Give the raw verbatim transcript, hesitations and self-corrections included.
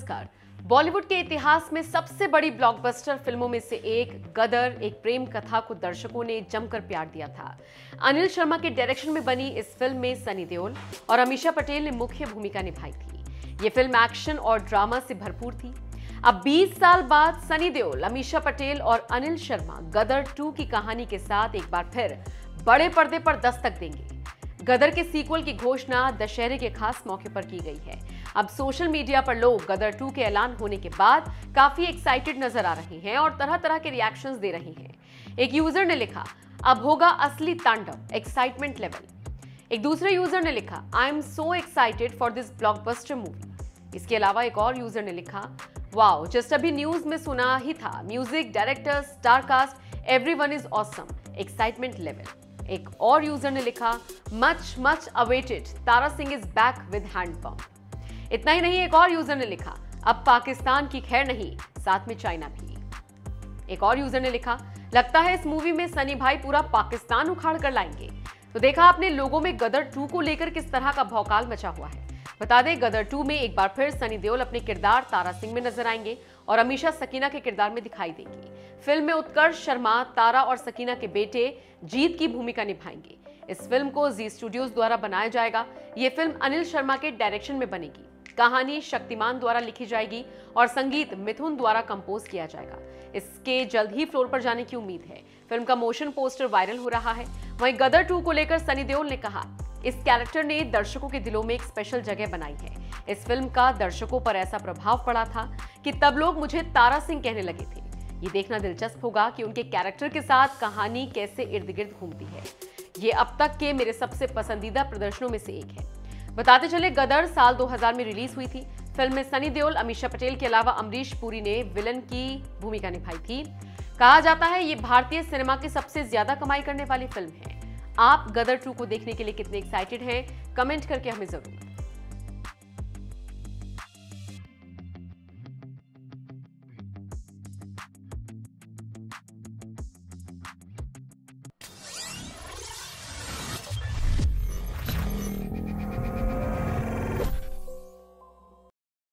नमस्कार। बॉलीवुड के इतिहास में सबसे बड़ी ब्लॉकबस्टर फिल्मों में से एक गदर एक प्रेम कथा को दर्शकों ने जमकर प्यार दिया था। अनिल शर्मा के डायरेक्शन में बनी इस फिल्म में सनी देओल और अमीषा पटेल ने मुख्य भूमिका निभाई थी। ये फिल्म एक्शन और ड्रामा से भरपूर थी। अब बीस साल बाद सनी देओल, अमीषा पटेल और अनिल शर्मा गदर टू की कहानी के साथ एक बार फिर बड़े पर्दे पर दस्तक देंगे। गदर के सीक्वल की घोषणा दशहरे के खास मौके पर की गई है। अब सोशल मीडिया पर लोग गदर टू के ऐलान होने के बाद काफी एक्साइटेड नजर आ रहे हैं और तरह तरह के रिएक्शंस दे रहे हैं। एक यूजर ने लिखा, अब होगा असली तांडव, एक्साइटमेंट लेवल। एक दूसरे यूजर ने लिखा, I am so excited for this blockbuster movie. इसके अलावा एक और यूजर ने लिखा, वाओ, जस्ट अभी न्यूज में सुना ही था, music director, star cast, everyone is awesome, excitement level. एक और यूजर ने लिखा, much much awaited, Tara Singh is back with hand pump. इतना ही नहीं, एक और यूजर ने लिखा, अब पाकिस्तान की खैर नहीं, साथ में चाइना भी। एक और यूजर ने लिखा, लगता है इस मूवी में सनी भाई पूरा पाकिस्तान उखाड़ कर लाएंगे। तो देखा आपने लोगों में गदर टू को लेकर किस तरह का भौकाल मचा हुआ है। बता दें, गदर टू में एक बार फिर सनी देओल अपने किरदार तारा सिंह में नजर आएंगे और अमीषा सकीना के किरदार में दिखाई देंगी। फिल्म में उत्कर्ष शर्मा तारा और सकीना के बेटे जीत की भूमिका निभाएंगे। इस फिल्म को जी स्टूडियोज द्वारा बनाया जाएगा। ये फिल्म अनिल शर्मा के डायरेक्शन में बनेगी। कहानी शक्तिमान द्वारा लिखी जाएगी और संगीत मिथुन द्वारा कंपोज किया जाएगा। इसके जल्द ही फ्लोर पर जाने की उम्मीद है। फिल्म का मोशन पोस्टर वायरल हो रहा है। वहीं गदर टू को लेकर सनी देओल ने कहा, इस कैरेक्टर ने दर्शकों के दिलों में एक स्पेशल जगह बनाई है। इस फिल्म का दर्शकों पर ऐसा प्रभाव पड़ा था कि तब लोग मुझे तारा सिंह कहने लगे थे। ये देखना दिलचस्प होगा कि उनके कैरेक्टर के साथ कहानी कैसे इर्द गिर्द घूमती है। ये अब तक के मेरे सबसे पसंदीदा प्रदर्शनों में से एक है। बताते चले, गदर साल दो हज़ार में रिलीज हुई थी। फिल्म में सनी देओल, अमीषा पटेल के अलावा अमरीश पुरी ने विलन की भूमिका निभाई थी। कहा जाता है ये भारतीय सिनेमा की सबसे ज्यादा कमाई करने वाली फिल्म है। आप गदर टू को देखने के लिए कितने एक्साइटेड हैं, कमेंट करके हमें जरूर